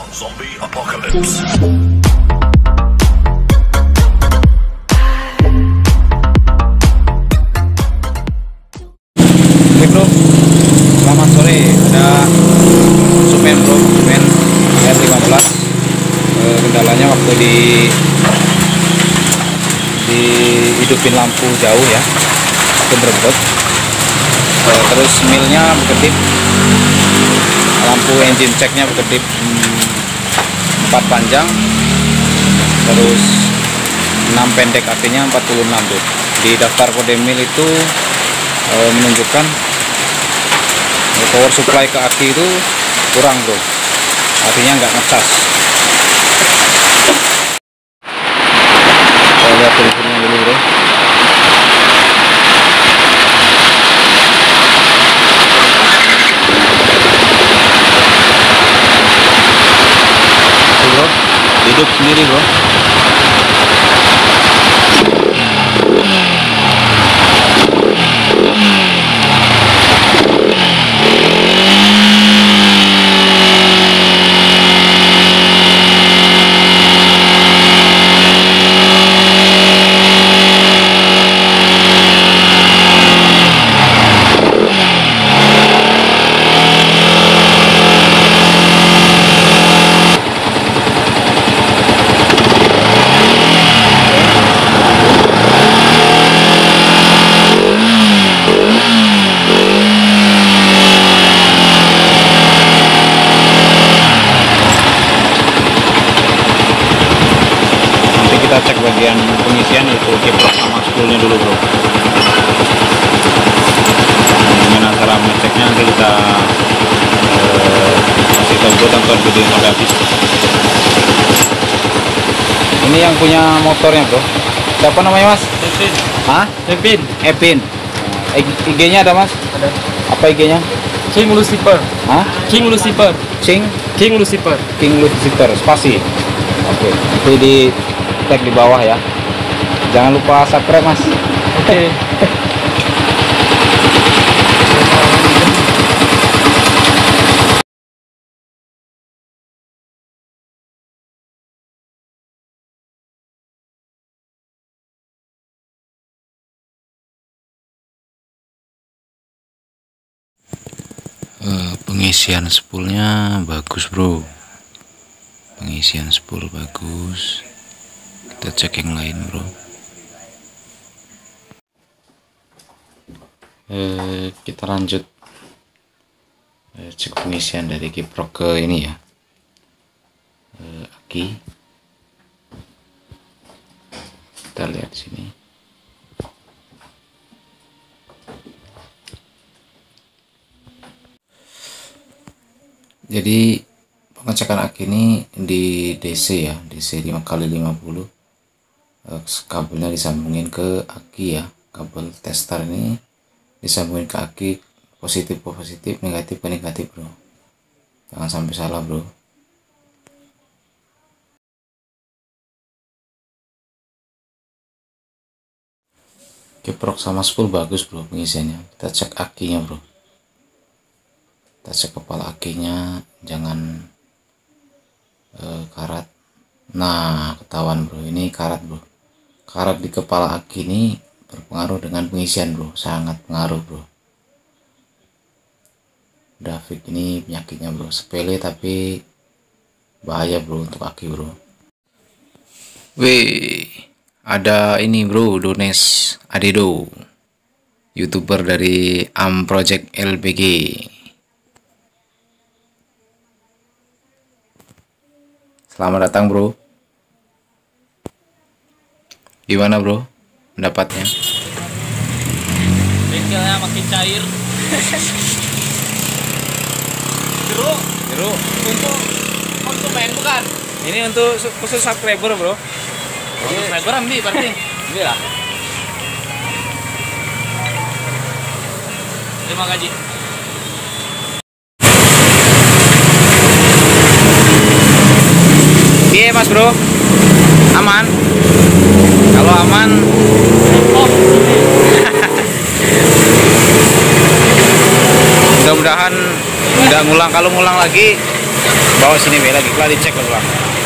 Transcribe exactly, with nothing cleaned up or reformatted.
Zombie Apocalypse. Oke bro, selamat sore. Ada konsumen bro, konsumen R lima belas. E, kendalanya waktu di di hidupin lampu jauh ya, itu berebut. E, terus milnya berkedip, lampu engine checknya berkedip hmm, empat panjang, terus enam pendek, artinya empat puluh enam bro. Di daftar kode mil itu e, menunjukkan power supply ke aki itu kurang bro, artinya nggak ngecas. Kita lihat teleponnya dulu bro. Tuh bro, hidup sendiri bro. Kita cek bagian pengisian, itu kiprok sama spoolnya dulu bro. Gimana cara mengeceknya nanti kita eh, kasih tahu, gue tonton video sampai habis. Ini yang punya motornya bro, siapa namanya mas? Epin. Hah? Epin. Epin. I G-nya ada mas? Ada. Apa I G-nya? King Lucifer. Hah? King Lucifer. King? King Lucifer. King Lucifer, spasi. Oke, nanti di tag di bawah ya. Jangan lupa subscribe mas. Oke. Uh, pengisian spoolnya bagus bro, pengisian spool bagus. Kita cek yang lain bro. Eh, kita lanjut eh, cek pengisian dari kiprok ke ini ya, eh, aki. Kita lihat sini. Jadi pengecekan aki ini di D C ya, D C lima kali lima puluh. Kabelnya disambungin ke aki ya, kabel tester ini disambungin ke aki, positif ke positif, negatif ke negatif bro, jangan sampai salah bro. Kiprok sama spool bagus bro pengisiannya. Kita cek akinya bro, kita cek kepala akinya, jangan eh, karat. Nah ketahuan bro, ini karat bro. Karat di kepala aki ini berpengaruh dengan pengisian bro, sangat pengaruh bro. Davik ini penyakitnya bro, sepele tapi bahaya bro untuk aki bro. Wih, ada ini bro, Dones Adedo, YouTuber dari Am Project L B G. Selamat datang bro. Gimana bro pendapatnya? Bengkelnya makin cair. Jeruk. Jeruk. Untuk konsumen bukan? Ini untuk khusus subscriber bro. Jadi subscriber ambil berarti. Ini lah. Terima kasih. Iya mas bro, aman. Kalau aman, Oh, mudah-mudahan nggak ngulang. Kalau ngulang lagi bawa sini be lagi, kelar dicek ulang.